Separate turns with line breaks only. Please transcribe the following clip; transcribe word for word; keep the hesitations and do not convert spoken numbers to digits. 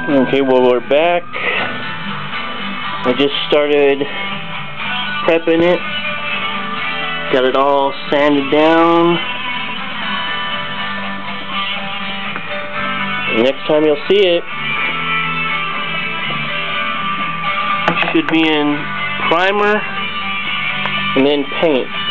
Okay, well, we're back. I just started prepping it. Got it all sanded down. Next time you'll see it, it should be in primer and then paint.